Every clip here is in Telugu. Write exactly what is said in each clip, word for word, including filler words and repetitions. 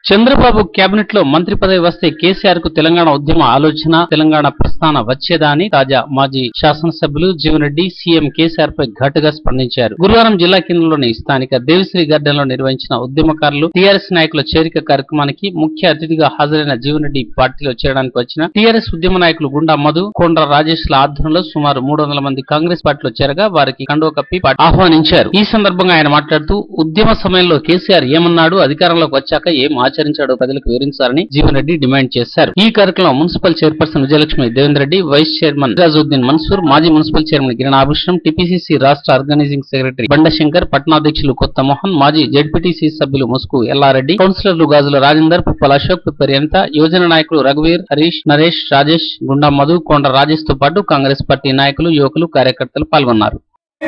చంద్రబాబు కేబినెట్ లో మంత్రి పదవి వస్తే కేసీఆర్ కు తెలంగాణ ఉద్యమ ఆలోచన, తెలంగాణ ప్రస్థాన వచ్చేదా అని తాజా మాజీ శాసనసభ్యులు జీవన్రెడ్డి సీఎం కేసీఆర్ పై ఘాటుగా స్పందించారు. గురువారం జిల్లా కేంద్రంలోని స్థానిక దేవిశ్రీ గార్డెన్ లో నిర్వహించిన ఉద్యమకారులు టీఆర్ఎస్ నాయకుల చేరిక కార్యక్రమానికి ముఖ్య అతిథిగా హాజరైన జీవన్రెడ్డి పార్టీలో చేరడానికి వచ్చిన టీఆర్ఎస్ ఉద్యమ నాయకులు గుండా మధు, కొండ్ర రాజేష్ ల ఆధ్వర్యంలో సుమారు మూడు వందల మంది కాంగ్రెస్ పార్టీలో చేరగా వారికి కండువ కప్పి ఆహ్వానించారు. ఈ సందర్భంగా ఆయన మాట్లాడుతూ ఉద్యమ సమయంలో కేసీఆర్ ఏమన్నాడు, అధికారంలోకి వచ్చాక ఏం ఆచరించాడో ప్రజలకు వివరించాలని జీవన్రెడ్డి డిమాండ్ చేశారు. ఈ కార్యక్రమంలో municipal chairperson Vijayalakshmi Devender Reddy, vice chairman Sirajuddin Mansoor, మాజీ municipal chairman Kiran Abhushanam, TPCC రాష్ట్ర ఆర్గనైజింగ్ సెక్రటరీ బండశంకర్, పట్టణాధ్యక్షులు కొత్త మోహన్, మాజీ జెడ్పీటీసీ సభ్యులు ముసుకు ఎల్లారెడ్డి, కౌన్సిలర్లు గాజుల రాజేందర్, పుప్పల అశోక్, పిప్పర్యంత, యువజన నాయకులు రఘువీర్, హరీష్, నరేష్, రాజేష్, గుండా మధు, కొండ రాజేష్ తో పాటు కాంగ్రెస్ పార్టీ నాయకులు, యువకులు, కార్యకర్తలు పాల్గొన్నారు.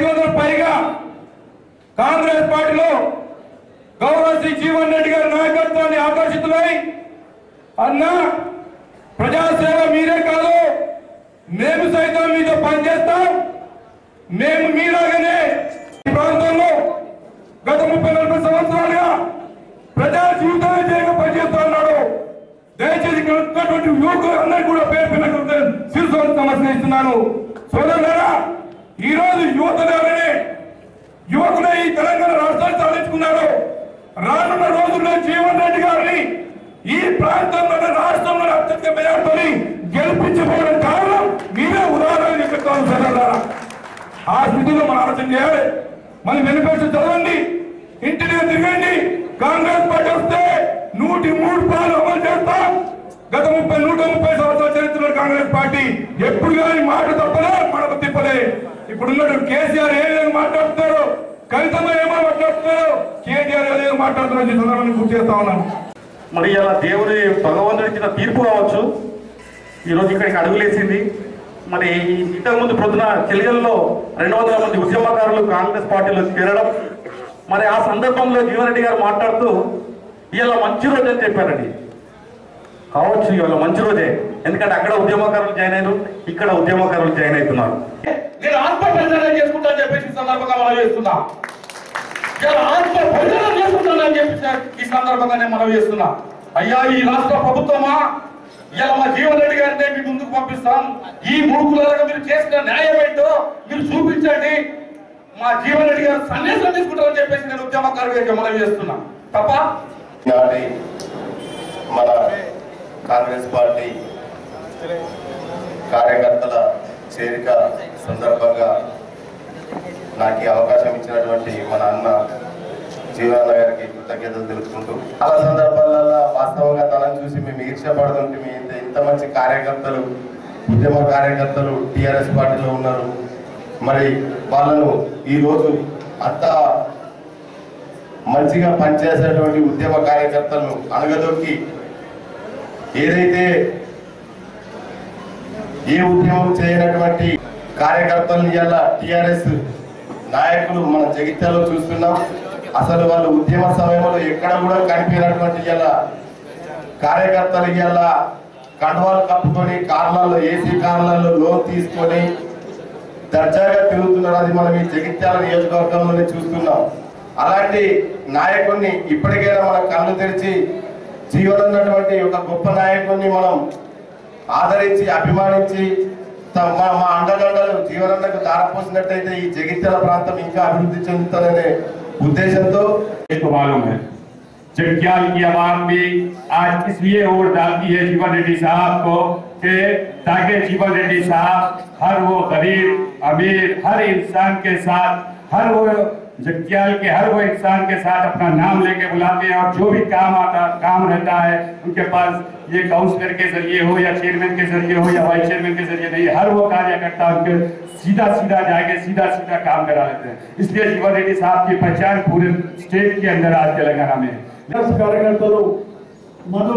కాంగ్రెస్ పార్టీలో గౌరవ శ్రీ జీవన్ రెడ్డి గారి నాయకత్వాన్ని ఆకర్షితులై అన్న ప్రజాసేవ మీరే కాదు, మేము సైతం మీతో పనిచేస్తాం, మేము మీలాగానే ఈ ప్రాంతంలో గత ముప్పై నలభై సంవత్సరాలుగా ప్రజా జీవితాన్ని చేయగా పనిచేస్తా ఉన్నాడు. దయచేసి ఉన్నటువంటి యువకులు అందరూ కూడా పేరు పిల్లలు శిరస్సు సమర్పిస్తున్నాను. సోదరులారా, ఈ రోజు యువతనే యువకులే ఈ తెలంగాణ రాష్ట్రాన్ని సాధించుకున్నారు. రానున్న రోజుల్లో జీవన్ రెడ్డి గారిని ఈ ప్రాంతంలోనే రాష్ట్రంలో అత్యధిక మెజార్టీతో గెలిపించబోవడం కారణం మీరే ఉదాహరణ చెప్తాను. సోదరులారా, ఆ స్థితిలో మనం ఆలోచన చేయాలి. మనం వెనుకటి చదవండి, ఇంటిని తిరగండి. కాంగ్రెస్ పార్టీ వస్తే నూటి మూడు పాలు అమలు చేస్తాం. గత ముప్పై నూట ముప్పై సంవత్సరాల చరిత్రలో కాంగ్రెస్ పార్టీ ఎప్పుడు కానీ మాట తప్పలే, మనకు తిప్పలే. ఇప్పుడున్న కేసీఆర్ ఏ విధంగా మాట్లాడుతున్నారు, కవితమ్మ ఏమో మాట్లాడుతున్నారు, కేటీఆర్ ఏ విధంగా మాట్లాడుతున్నారు సందర్భాన్ని గుర్తు చేస్తా ఉన్నాను. మరి ఇలా దేవుడి భగవంతుడు ఇచ్చిన తీర్పు కావచ్చు, ఈరోజు ఇక్కడికి అడుగులేసింది. మరి ఇంతకుముందు ప్రొద్దున చెలిగల్లో రెండు వందల మంది ఉద్యమకారులు కాంగ్రెస్ పార్టీలో చేరడం, మరి ఆ సందర్భంలో జీవన్రెడ్డి గారు మాట్లాడుతూ ఇవాళ మంచి రోజు అని చెప్పారండి. కావచ్చు ఇవాళ మంచి రోజే, ఎందుకంటే అక్కడ ఉద్యమకారులు జాయిన్ అయ్యారు, ఇక్కడ ఉద్యమకారులు జాయిన్ అవుతున్నారు. నేను ఆత్మ పరిశీలన చేసుకుంటా అని చెప్పేసి సందర్భంగా మనం చేస్తున్నా. ఆత్మ పరిశీలన చేసుకుంటానని చెప్పి ఈ సందర్భంగా నేను మనం చేస్తున్నా. అయ్యా, ఈ రాష్ట్ర ప్రభుత్వమా ఇలా మా జీవన్ రెడ్డి గారిని మీ ముందుకు పంపిస్తాం. ఈ మూడు కులాలకు మీరు చేసిన న్యాయం ఏంటో మీరు చూపించండి. మా జీవన్ రెడ్డి గారు సన్యాసం తీసుకుంటారని చెప్పేసి నేను ఉద్యమకారుడిగా మనం చేస్తున్నా తప్ప. మన కాంగ్రెస్ పార్టీ కార్యకర్తల చేరిక సందర్భంగా నాకు అవకాశం ఇచ్చినటువంటి మన అన్న జీవన్ గారికి కృతజ్ఞతలు తెలుపుకుంటూ, చాలా సందర్భాలలో వాస్తవంగా తనను చూసి మేము ఈర్ష్యపడుతుంటే ఇంత ఇంత మంచి కార్యకర్తలు, ఉద్యమ కార్యకర్తలు టీఆర్ఎస్ పార్టీలో ఉన్నారు. మరి వాళ్ళను ఈరోజు అంత మంచిగా పనిచేసేటువంటి ఉద్యమ కార్యకర్తలను అణగదొక్కి ఏదైతే ఏ ఉద్యమం చేయనటువంటి కార్యకర్తలను ఇలా టీఆర్ఎస్ నాయకులు మన జగిత్యాలలో చూస్తున్నాం. అసలు వాళ్ళు ఉద్యమ సమయంలో ఎక్కడ కూడా కనిపించినటువంటి ఇలా కార్యకర్తలు ఇలా కండువాలు కప్పుకొని కార్లలో, ఏసీ కార్లలో లోన్ తీసుకొని దర్జాగా తిరుగుతున్నారు. అది మనం ఈ జగిత్యాల నియోజకవర్గంలోనే చూస్తున్నాం. అలాంటి నాయకుడిని ఇప్పటికైనా మనం కళ్ళు తెరిచి జీవన్ అన్నటువంటి ఒక గొప్ప నాయకుడిని మనం ఆదరించి అభిమానించి మా అండదండలు జీవనన్నకు దారపోసినట్టయితే ఈ జగిత్యాల ప్రాంతం ఇంకా అభివృద్ధి చెందుతుందనే ఉద్దేశంతో जगित्याल की आवाम भी आज इसलिए वोट डालती है जीवन रेड्डी साहब को कि ताकि जीवन रेड्डी साहब हर वो गरीब अमीर हर इंसान के साथ, हर वो जगित्याल के हर वो इंसान के साथ अपना नाम लेके बुलाते हैं और जो भी काम आता काम रहता है उनके पास, ये काउंसलर के जरिए हो या चेयरमैन के जरिए हो या वाइस चेयरमैन के जरिए नहीं, हर वो कार्यकर्ता उनके सीधा सीधा जाके सीधा सीधा काम करा लेते हैं. इसलिए जीवन रेड्डी साहब की पहचान पूरे स्टेट के अंदर आज तेलंगाना में है. కార్యకర్తలు మధు,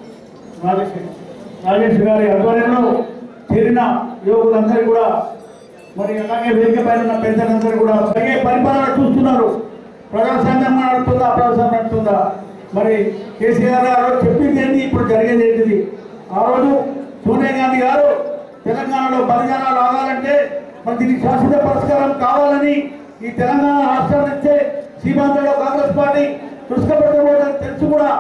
రాజేష్ గారి ఆధ్వర్యంలో చేరిన యువకులందరూ కూడా మరి అలాగే వేదిక పైన ఉన్న పెద్దలందరూ కూడా అలాగే పరిపాలన చూస్తున్నారు. ప్రజాస్వామ్యం నడుతుందా, అప్రజాస్వామ్యం నడుతుందా? మరి కేసీఆర్ గారు చెప్పింది ఏంటి, ఇప్పుడు జరిగేది ఏంటిది? ఆ రోజు సోనియా గాంధీ గారు తెలంగాణలో బలిదానాలు ఆగాలంటే మరి దీనికి శాశ్వత పరిష్కారం కావాలని ఈ తెలంగాణ రాష్ట్రాన్ని ఇచ్చే సీమాంధ్రలో కాంగ్రెస్ పార్టీ దుష్కపడబోదని తెలుసు కూడా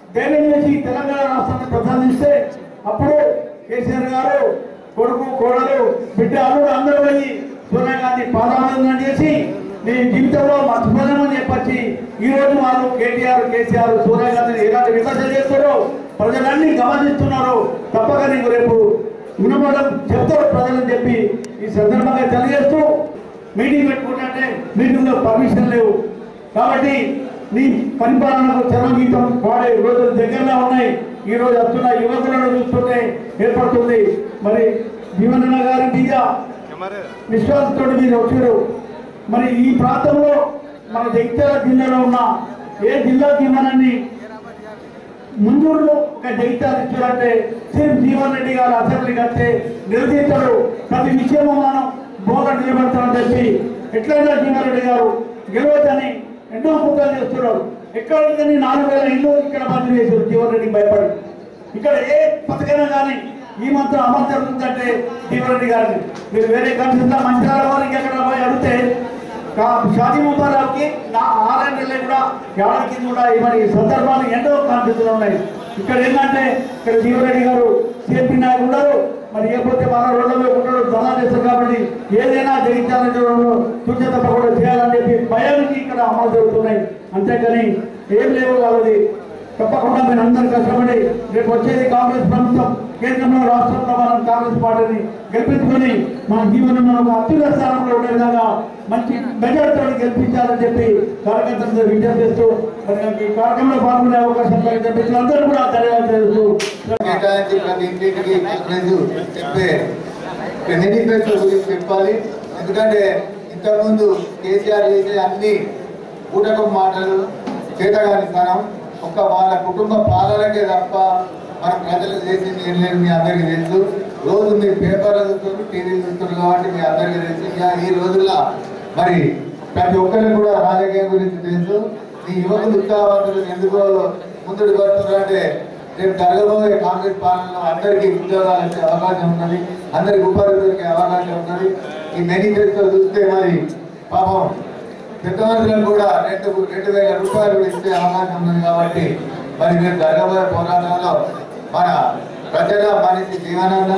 ధైర్యం చేసి తెలంగాణ రాష్ట్రాన్ని ప్రసాదిస్తే అప్పుడు కేసీఆర్ గారు కొడుకు కోడలు బిడ్డ అల్లుడు అందరూ పోయి సోనియా గాంధీ పాదాభివందనం చేసి నీ జీవితంలో మర్చిపోలేమని చెప్పొచ్చి ఈ రోజు వాళ్ళు కేటీఆర్ కేసీఆర్ సోనియా గాంధీని ఎలాంటి విమర్శ చేస్తారో ప్రజలన్నీ గమనిస్తున్నారు. తప్పక నీకు రేపు వినపడం చెప్తారు ప్రజలని చెప్పి ఈ సందర్భంగా తెలియజేస్తూ మీటింగ్ పెట్టుకుంటే మీటింగ్లో పర్మిషన్ లేవు కాబట్టి నీ పరిపాలనకు చరమగీతం వాడే రోజులు దగ్గరలో ఉన్నాయి. ఈ రోజు వస్తున్న యువకులను చూస్తుంటే ఏర్పడుతుంది. మరి జీవనన్న గారి మీద విశ్వాసంతో మీరు వచ్చారు. మరి ఈ ప్రాంతంలో మన జగిత్యాల జిల్లాలో ఉన్న ఏ జిల్లా జీవనాన్ని ముందూరులో ఒక జగిత్యాల ఇచ్చారంటే సిఎం జీవన్ రెడ్డి గారు అసెంబ్లీకి వస్తే నిలదీస్తాడు. ప్రతి విషయము మనం బోధ నిలబెడతామని చెప్పి ఎట్లయినా జీవన్ రెడ్డి గారు గెలవద్దని ఎన్నో ముఖాలు చేస్తున్నారు. ఎక్కడికని నాలుగు వేల ఇల్లు ఇక్కడ మంజూరు చేశారు జీవన్ రెడ్డికి భయపడి. ఇక్కడ ఏ పథకైనా కానీ ఈ మాత్రం అమలు జరుగుతుందంటే జీవన్ రెడ్డి గారిని మీరు వేరే కన్సల్ట్ మంచిర్యాల వారికి ఎక్కడ పోయి అడిగితే షాదీ ముబారక్కి నా ఆరు నెలలు కూడా ఏడాది కింద కూడా ఇవన్నీ సందర్భాలు ఎన్నో కాన్ఫిడెన్స్ ఉన్నాయి. ఇక్కడ ఏంటంటే ఇక్కడ జీవన్ రెడ్డి గారు సిఎంపీ నాయకులు ఉన్నారు. మరి లేకపోతే మన రోడ్లలో ఉంటాడు దళా చేస్తారు కాబట్టి ఏదైనా జగించాలని సూచన తప్పకుండా చేయాలని చెప్పి భయానికి ఇక్కడ అమలు జరుగుతున్నాయి. అంతేకాని ఏం లేవు వాళ్ళది. తప్పకుండా మీరు అందరూ కష్టపడి రేపు వచ్చేది కాంగ్రెస్ ప్రభుత్వం కేంద్రంలో రాష్ట్రంలో మనం కాంగ్రెస్ పార్టీని గెలిపించుకొని మన జీవనంలో ఒక అత్యున్నత స్థానంలో ఉండే విధంగా మంచి మెజార్టీతో గెలిపించాలని చెప్పి కార్యకర్తలు విజ్ఞప్తి చేస్తూ మరి ఈ కార్యక్రమంలో పాల్గొనే అవకాశం కలిగి అందరూ కూడా ధన్యవాదాలు తెలుస్తూ చెప్పాలి. ఎందుకంటే ఇంతకుముందు కేసీఆర్ చేసే అన్ని కూటకు మాటలు చేతగాని స్థానం ఒక్క వాళ్ళ కుటుంబ పాలనకే తప్ప మన ప్రజలకు చేసింది ఏం లేదు. మీ అందరికీ తెలుసు. రోజు మీరు పేపర్లు చూస్తున్నారు, టీవీలు చూస్తున్నారు కాబట్టి మీ అందరికీ తెలుసు. ఈ రోజుల్లో మరి ప్రతి ఒక్కరికి కూడా రాజకీయం గురించి తెలుసు. ఈ యువకులు ఉత్సాహవంతులు ఎందుకో ముందుకు పడుతున్నారంటే రేపు జరగబోయే కాంగ్రెస్ పాలనలో అందరికీ ఉద్యోగాలు వచ్చే అవకాశం ఉన్నది, అందరికి ఉపాధి దొరికే అవకాశం ఉన్నది. ఈ మేనిఫెస్టో చూస్తే మరి పాపం పెద్దమంత్రులకు కూడా రెండు రెండు వేల రూపాయలు ఇచ్చే అవకాశం ఉన్నది. కాబట్టి మరి మీరు జరగబోయే పోరాటంలో మన ప్రజల మనిషి జీవనాన్న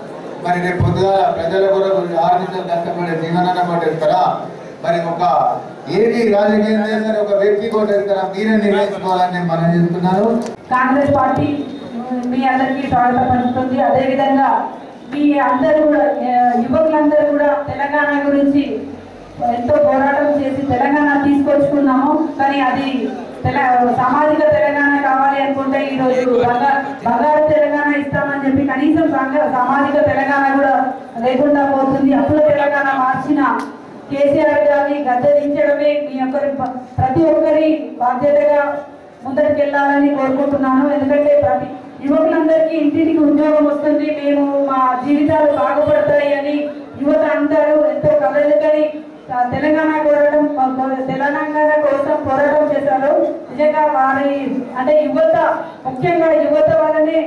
మరి రేపు పొద్దుగా ప్రజల కొరకు ఆరు నిమిషాలు కష్టపడే జీవనాన్న కొట్టేస్తారా మరి ఒక ఏది రాజకీయం చేసిన ఒక వ్యక్తి కొట్టేస్తారా మీరే నిర్ణయించుకోవాలని మనం చెప్తున్నాను. కాంగ్రెస్ పార్టీ మీ అందరికీ స్వాగతం పలుకుతుంది. అదేవిధంగా మీ అందరూ కూడా యువకులందరూ కూడా తెలంగాణ గురించి ఎంతో పోరాటం చేసి తెలంగాణ తీసుకొచ్చుకున్నాము. కానీ అది తెల సామాజిక తెలంగాణ కావాలి అనుకుంటే ఈరోజు బంగారు బంగారు తెలంగాణ ఇస్తామని చెప్పి కనీసం సామాజిక తెలంగాణ కూడా లేకుండా పోతుంది. అప్పుల తెలంగాణ మార్చిన కేసీఆర్ గారిని గద్దెదించడమే మీ ఒక్కరి ప్రతి ఒక్కరి బాధ్యతగా ముందరికెళ్ళాలని కోరుకుంటున్నాను. ఎందుకంటే ప్రతి యువకులందరికీ ఇంటికి ఉద్యోగం వస్తుంది, మేము మా జీవితాలు బాగుపడతాయి అని యువత అందరూ ఎంతో కదలికని తెలంగాణ పోరాటం తెలంగాణ కోసం పోరాటం చేశారు. నిజంగా వారి అంటే యువత ముఖ్యంగా యువత వల్లనే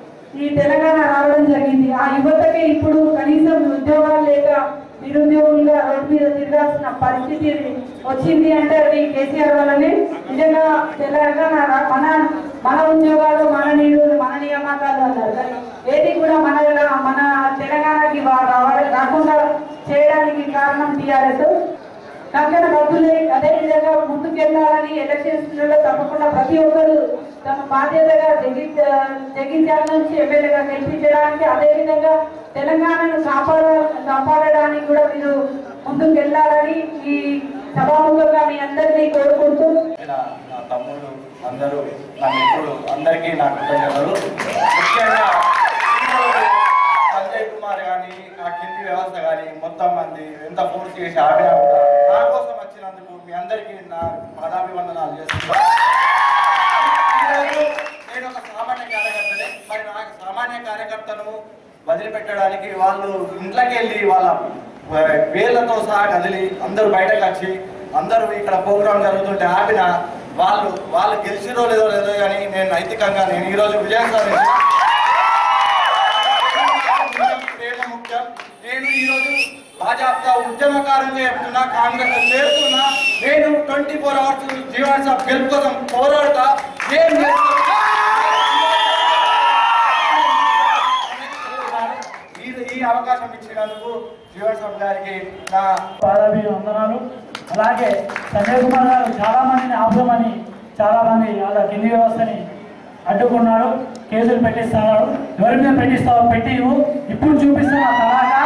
ఈ తెలంగాణ రావడం జరిగింది. ఆ యువతకి ఇప్పుడు కనీసం ఉద్యోగాలు లేక నిరుద్యోగులుగా రోడ్డు మీద తిరగాల్సిన పరిస్థితి వచ్చింది అంటే అది కేసీఆర్ వల్లనే. నిజంగా తెలంగాణ మన మన ఉద్యోగాలు మన నిధులు మన నియామకాలు అన్నారు. ఏది కూడా మన మన తెలంగాణకి రాకుండా చేయడానికి కారణం టీఆర్ఎస్. కంకణ బద్దులే అదేవిధంగా ముందుకెళ్లాలని ఎలక్షన్స్లో తప్పకుండా ప్రతి ఒక్కరు తమ బాధ్యతగా జగి జగిత్యాల నుంచి ఎమ్మెల్యేగా గెలిపించడానికి అదేవిధంగా తెలంగాణను కాపాడ కాపాడడానికి కూడా మీరు ముందుకు వెళ్ళాలని ఈ సభాముఖంగా మీ అందరినీ కోరుకుంటూ నా తమ్ముడు అందరూ నా మిత్రులు అందరికీ నా కృతజ్ఞతలు. ముఖ్యంగా సంజయ్ కుమార్ కానీ ఆ కింది వ్యవస్థ కానీ మొత్తం మంది ఎంత ఫోర్స్ చేసి ఆడినా కూడా నా కోసం వచ్చినందుకు మీ అందరికీ నా పాదాభివందనాలు చేస్తున్నాను. నేను ఒక సామాన్య కార్యకర్తనే. మరి నాకు సామాన్య కార్యకర్తను వదిలిపెట్టడానికి వాళ్ళు ఇంట్లోకి వెళ్ళి వాళ్ళ వేళ్లతో సహా కదిలి అందరూ బయటకు వచ్చి అందరూ ఇక్కడ ప్రోగ్రాం జరుగుతుంటే ఆపిన వాళ్ళు వాళ్ళు గెలిచిరో లేదో లేదో కానీ నేను నైతికంగా నేను ఈరోజు విజయం సాధించిన ప్రేమ ముఖ్యం. నేను ఈరోజు భాజపా ఉద్యమకారులుగా చెప్తున్నా, కాంగ్రెస్ చేరుతున్నా. నేను ట్వంటీ ఫోర్ అవర్స్ జీవన గెలుపు కోసం పోరాడతా. ఏం ఇచ్చినందుకు జీవన్ స్వామి గారికి నా పాదాభి వందనాలు. అలాగే సంజయ్ కుమార్ గారు చాలా మందిని ఆపుదామని చాలా మంది వాళ్ళ కింది వ్యవస్థని అడ్డుకున్నాడు, కేసులు పెట్టిస్తున్నాడు. ఎవరి మీద పెట్టిస్తావు పెట్టి ఇప్పుడు చూపిస్తున్నా తలాగా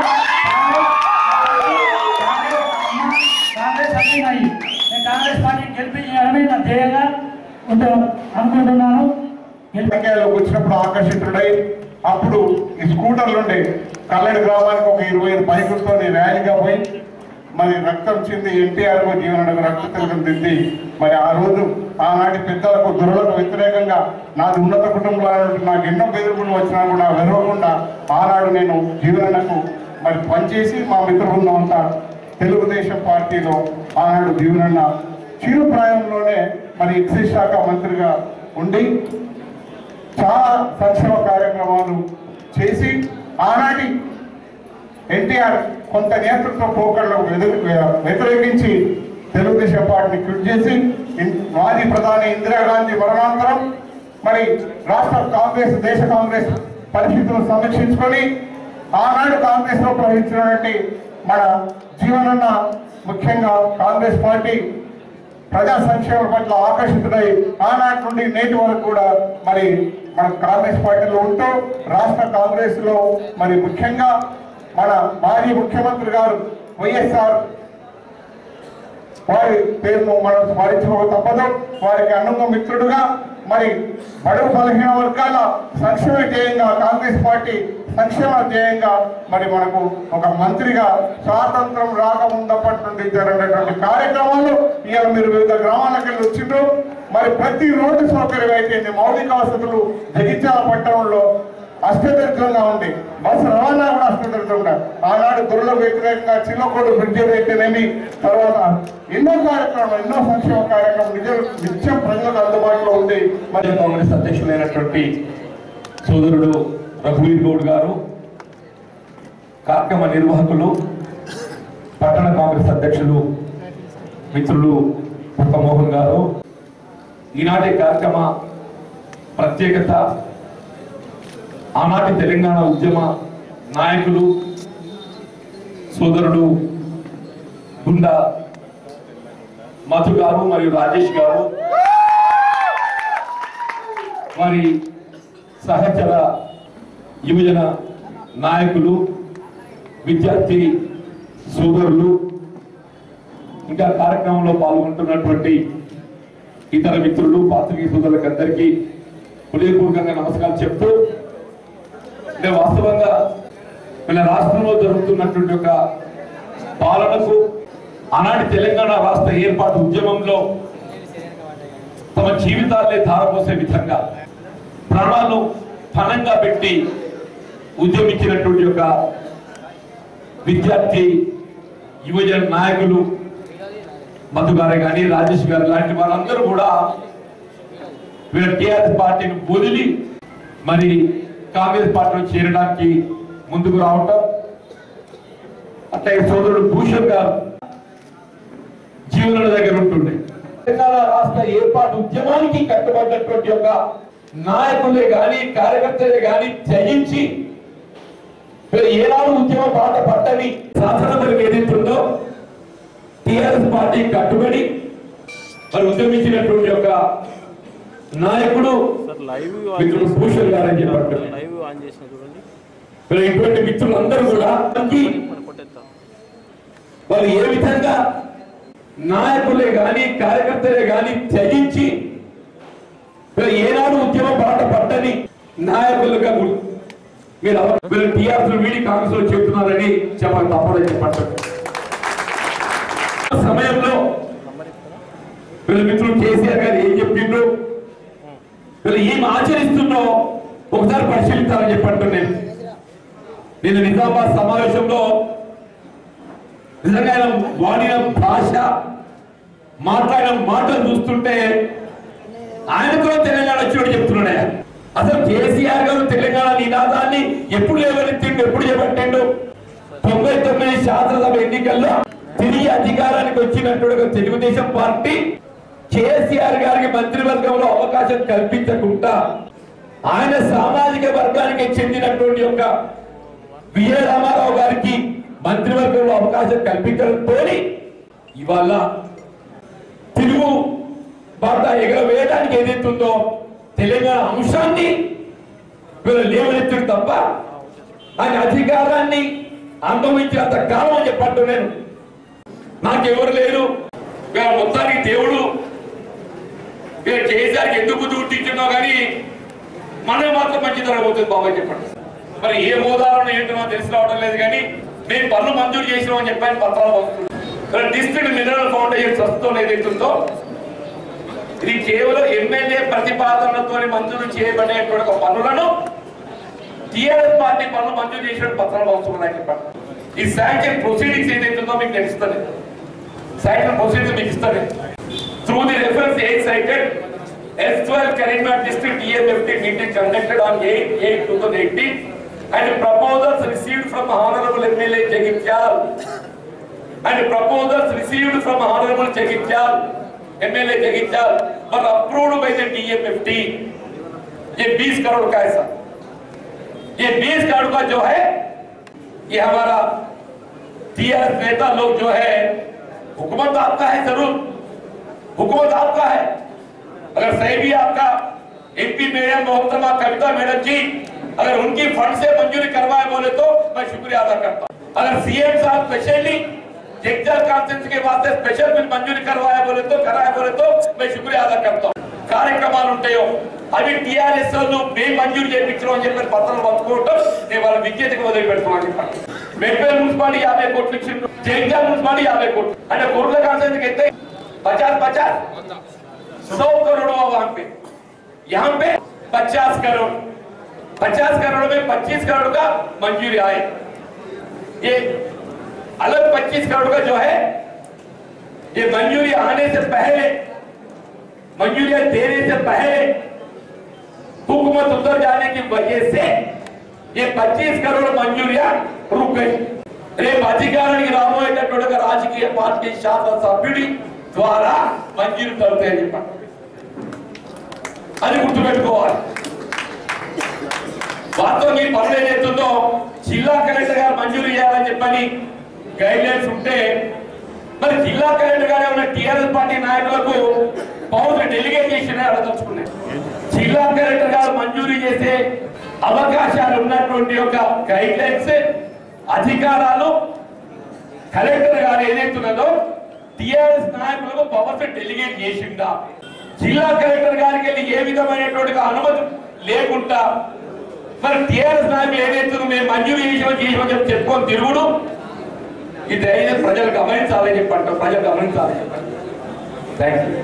కాంగ్రెస్ అన్ని అయ్యి నేను కాంగ్రెస్ పార్టీని గెలిపించాలని నా ధ్యేయంగా ఉంటా అనుకుంటున్నాను. రాజకీయాల్లోకి వచ్చినప్పుడు ఆకర్షితుడై అప్పుడు ఈ స్కూటర్లు ఉండే కల్లెడు గ్రామానికి ఒక ఇరవై ఐదు బైకులతో ర్యాలీగా పోయి మరి రక్తం చెంది ఎన్టీఆర్ జీవనకు రక్త తిలకం దిద్ది మరి ఆ రోజు ఆనాటి పెద్దలకు దురులకు వ్యతిరేకంగా నాది ఉన్నత కుటుంబంలో నాకు ఎన్నో బెదిరింపులు వచ్చినా కూడా వెరవకుండా ఆనాడు నేను జీవనకు మరి పనిచేసి మా మిత్ర బృందం అంతా తెలుగుదేశం పార్టీలో ఆనాడు జీవనన్న చిరుప్రాయంలోనే మరి ఎక్సైజ్ శాఖ మంత్రిగా ఉండి చాలా సంక్షేమ కార్యక్రమాలు చేసి ఆనాటి ఎన్టీఆర్ కొంత నేతృత్వ పోకడలకు వ్యతిరేకించి తెలుగుదేశం పార్టీని క్విట్ చేసి మాజీ ప్రధాని ఇందిరాగాంధీ మరణానంతరం మరి రాష్ట్ర కాంగ్రెస్ దేశ కాంగ్రెస్ పరిస్థితులను సమీక్షించుకొని ఆనాడు కాంగ్రెస్ లో ప్రవహించినటువంటి మన జీవనన్న ముఖ్యంగా కాంగ్రెస్ పార్టీ ప్రజా సంక్షేమం పట్ల ఆకర్షితుడై ఆనాటి నుండి నేటి వరకు కూడా మరి మన కాంగ్రెస్ పార్టీలో ఉంటూ రాష్ట్ర కాంగ్రెస్ లో మరి ముఖ్యంగా మన మాజీ ముఖ్యమంత్రి గారు వైఎస్ఆర్ వారి పేరును మనం స్మరించుకో తప్పదు. వారికి అన్నంగా మిత్రుడుగా మరి బడుగు బలహీన వర్గాల సంక్షేమ ధ్యేయంగా కాంగ్రెస్ పార్టీ సంక్షేమ ధ్యేయంగా మరి మనకు ఒక మంత్రిగా స్వాతంత్రం రాకముందప్పటి నుండి జరిగినటువంటి కార్యక్రమాలు ఇవాళ మీరు వివిధ గ్రామాలకు వెళ్ళి వచ్చిండ్రు. మరి ప్రతి రోడ్డు సౌకర్యం అయితే మౌలిక వసతులు జగిత్యాల పట్టణంలో అష్టదరిద్రంగా ఉంది. బస్సు రవాణా కూడా అష్టదరిద్రంగా ఆనాడు దుర్లకు వ్యతిరేకంగా చిన్నకోడు బ్రిడ్జి అయితేనేమి తర్వాత ఎన్నో కార్యక్రమాలు ఎన్నో సంక్షేమ కార్యక్రమం నిజ నిత్యం ప్రజలకు అందుబాటులో ఉంది. మరి కాంగ్రెస్ అధ్యక్షులైనటువంటి సోదరుడు రఘువీర్ గౌడ్ గారు, కార్యక్రమ నిర్వాహకులు, పట్టణ కాంగ్రెస్ అధ్యక్షులు మిత్రులు మోహన్ గారు, ఈనాటి కార్యక్రమ ప్రత్యేకత ఆనాటి తెలంగాణ ఉద్యమ నాయకులు సోదరుడు గుండా మధు గారు మరియు రాజేష్ గారు, వారి సహచర యువజన నాయకులు, విద్యార్థి సోదరులు, ఇంకా కార్యక్రమంలో పాల్గొంటున్నటువంటి ఇతర మిత్రులు, పాత్రికేయ సోదరులకు అందరికీ హృదయపూర్వకంగా నమస్కారం చెప్తూ, అంటే వాస్తవంగా మన రాష్ట్రంలో జరుగుతున్నటువంటి ఒక పాలనకు ఆనాటి తెలంగాణ రాష్ట్ర ఏర్పాటు ఉద్యమంలో తమ జీవితాలే ధారపోసే విధంగా ప్రాణాలు పణంగా పెట్టి ఉద్యమించినటువంటి ఒక విద్యార్థి యువజన నాయకులు మధు గారే కానీ రాజేష్ గారు లాంటి వాళ్ళందరూ కూడా వీళ్ళ టీఆర్ఎస్ పార్టీని వదిలి మరి కాంగ్రెస్ పార్టీలో చేరడానికి ముందుకు రావటం, అట్లాగే సోదరుడు భూషణ్ గారు జీవన దగ్గర ఉంటుండే తెలంగాణ రాష్ట్ర ఏర్పాటు ఉద్యమానికి కట్టుబడినటువంటి యొక్క నాయకులే గాని కార్యకర్తలే గాని త్యజించి ఏనాడు ఉద్యమ బాట పట్టని శాసనసభకు ఏదైతుందో టిఆర్ఎస్ పార్టీ కట్టుబడి మరి ఉద్యమించినటువంటి యొక్క నాయకుడు మిత్రుడు భూషణ్ గారు అని చెప్పారు. ఇటువంటి మిత్రులందరూ కూడా వాళ్ళు ఏ విధంగా నాయకులే గాని కార్యకర్తలే గాని త్యజించి ఏనాడు ఉద్యమ బాట పట్టని నాయకులుగా మీరు మీరు టీఆర్ఎస్ వీడి కాంగ్రెస్ లో చెప్తున్నారని చెప్పాలి తప్పదని చెప్పండి. సమయంలో వీళ్ళ మిత్రులు కేసీఆర్ గారు ఏం చెప్పిండ్రు, వీళ్ళు ఏం ఆచరిస్తున్నో ఒకసారి పరిశీలిస్తారని చెప్పండి. నేను నేను నిజామాబాద్ సమావేశంలో నిజంగా వాడిన భాష మాట్లాడిన మాటలు చూస్తుంటే ఆయనతో తెలంగాణ వచ్చినట్టు చెప్తున్నాడే. అసలు కేసీఆర్ గారు తెలంగాణ నినాదాన్ని ఎప్పుడు లేవనెత్తిండు, ఎప్పుడు చేపట్టిండు? తొంభై తొమ్మిది శాసనసభ ఎన్నికల్లో తిరిగి అధికారానికి వచ్చినట్టుగా తెలుగుదేశం పార్టీ కేసీఆర్ గారికి మంత్రివర్గంలో అవకాశం కల్పించకుండా ఆయన సామాజిక వర్గానికి చెందినటువంటి యొక్క విజయ రామారావు గారికి మంత్రివర్గంలో అవకాశం కల్పించడంతో ఇవాళ తెలుగు బాట ఎగరవేయడానికి ఏదైతుందో తెలంగాణ అంశాన్ని వీళ్ళు లేవనెత్తుడు తప్ప ఆయన అధికారాన్ని అనుభవించినంత కాలం అని చెప్పట్టు నేను నాకెవరు లేరు వీళ్ళ మొత్తానికి దేవుడు వీళ్ళు కేసీఆర్కి ఎందుకు దూటించున్నావు కానీ మనం మాత్రం మంచి జరగబోతుంది బాబాయ్ చెప్పండి. మరి ఏ హోదాలను ఏంటో తెలిసి రావడం లేదు కానీ మేము పనులు మంజూరు చేసినామని చెప్పాను పత్రాలు వస్తున్నాయి. డిస్ట్రిక్ట్ మినరల్ ఫౌండేషన్ ట్రస్ట్తో ఏదైతుందో ఇది కేవలం ఎమ్మెల్యే ప్రతిపాదనతో మంజూరు చేయబడేటువంటి ఒక పనులను టీఆర్ఎస్ పార్టీ పనులు మంజూరు చేసిన పత్రాలు వస్తున్నాయి చెప్పండి. ఈ శాంక్షన్ ప్రొసీడింగ్స్ ఏదైతుందో మీకు తెలుస్తుంది. శాంక్షన్ ప్రొసీడింగ్స్ మీకు ఇస్తుంది. Through the reference eight cited S twelve Karimnagar District E M F T meeting conducted on eight eight twenty eighteen and proposals received from Honorable M L A Jagityal and proposals received from Honorable Jagityal M L A Jagityal were approved by the D M F T. ये बीस करोड़ का है सर. ये बीस करोड़ का जो है ये हमारा टीआरएस नेता लोग जो है हुकूमत आपका है जरूर हुकूमत आपका है. अगर सही भी आपका एमपी मैडम मोहतरमा कविता मैडम जी अगर उनकी फंड से मंजूरी करवाए बोले तो मैं शुक्रिया अदा करता हूँ. अगर सीएम साहब स्पेशली जगदल कॉन्फ्रेंस के वास्ते स्पेशल बिल मंजूरी करवाए बोले तो कराए बोले तो मैं शुक्रिया अदा करता हूँ. కార్యక్రమాలు ఉంటాయో అవి టీఆర్ఎస్ వాళ్ళు మేము మంజూరు చేయించడం అని చెప్పి పత్రాలు పంచుకోవటం నేను వాళ్ళ విద్యతకు వదిలి పెడుతున్నాను చెప్పండి. మెట్పేల్ మున్సిపాలిటీ యాభై కోట్లు ఇచ్చిండ్రు, జగిత్యాల మున్సిపాలిటీ యాభై కోట్లు అంటే కుర్ల కాన్ఫరెన్స్ అయితే पचास पचास सौ करोड़ हुआ वहां पे. यहाँ पे पचास करोड़ पचास करोड़ में पच्चीस करोड़ का मंजूरी आए. ये अलग पच्चीस करोड़ का जो है ये मंजूरी आने से पहले मंजूरियां देने से पहले हुकूमत उतर जाने की वजह से ये पच्चीस करोड़ मंजूरियां रुक गई. రేపు అధికారానికి రాబోయేటటువంటి రాజకీయ పార్టీ శాసనసభ్యుడి ద్వారా మంజూరు తరుగుతాయని చెప్పండి. అది గుర్తుపెట్టుకోవాలి. వాస్తవం ఈ పనులు ఏదైతుందో జిల్లా కలెక్టర్ గారు మంజూరు చేయాలని చెప్పని గైడ్ లైన్స్ ఉంటే మరి జిల్లా కలెక్టర్ గారు ఉన్న టీఆర్ఎస్ పార్టీ నాయకులకు పౌరులు డెలిగేట్ చేసిన అడగదలుచుకున్నాయి. జిల్లా కలెక్టర్ గారు మంజూరు చేసే అవకాశాలు ఉన్నటువంటి యొక్క గైడ్ లైన్స్ అధికారాలు కలెక్టర్ గారు ఏదైతున్నదో టీఆర్ఎస్ నాయకులకు పవర్స్ డెలిగేట్ చేసిందా, జిల్లా కలెక్టర్ గారికి వెళ్ళి ఏ విధమైనటువంటి అనుమతి లేకుండా మరి టీఆర్ఎస్ నాయకులు ఏదైతుందో మేము మంజూరు చేసామని చేసామని చెప్పి చెప్పుకొని తిరుగుడు ఇది అయితే ప్రజలు గమనించాలని చెప్పంటారు. ప్రజలు గమనించాలని చెప్పండి. Thank you.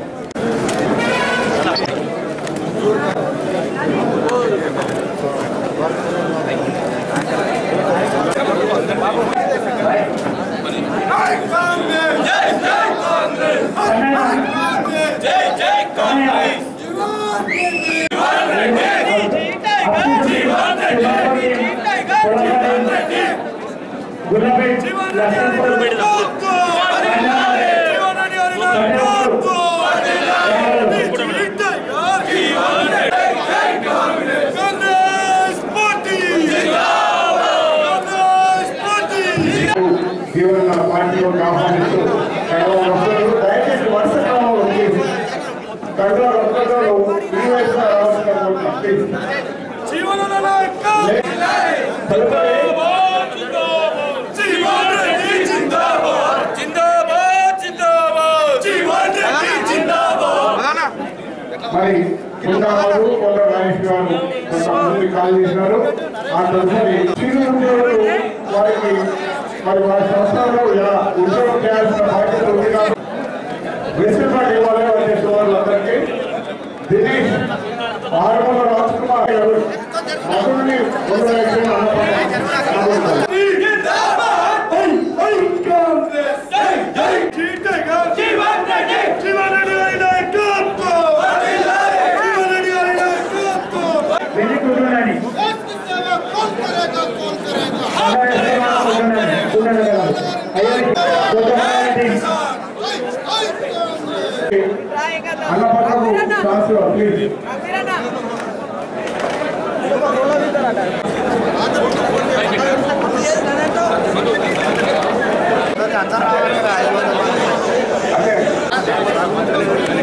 జీవన పార్టీలో ఆహ్వానిస్తూ దయచేసి వరుస క్రమంలో వచ్చేసి కడలో ఒక్కడలో ఈ వయసులో రావాల్సిన మరి కుందాబాబు కొండ రాజేష్ గారు కొంతమంది కాల్ చేసినారు. ఆ తదుపరి చిరు ఉద్యోగులు వారికి మరి వారి సంస్థలో ఉద్యోగం చేయాల్సిన బాధ్యత ఉంది కాబట్టి వెసులుబాటు ఇవ్వాలి అధ్యక్షుల వాళ్ళందరికీ. దినేష్ ఆరుమల రాజ్కుమార్ గారు మధుని రెండు లక్షల అన్నపక్కకు శాస్త్ర ప్లీజ్ అదే